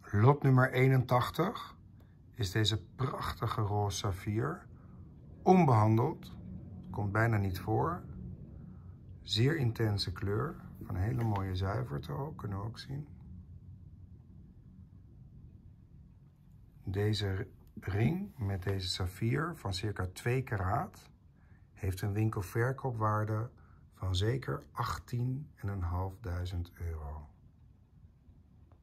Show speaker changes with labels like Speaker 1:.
Speaker 1: Lot nummer 81 is deze prachtige roze saffier. Onbehandeld, komt bijna niet voor. Zeer intense kleur, van een hele mooie zuiverte ook, kunnen we ook zien. Deze ring met deze saffier van circa 2 karaat heeft een winkelverkoopwaarde van zeker €18.500.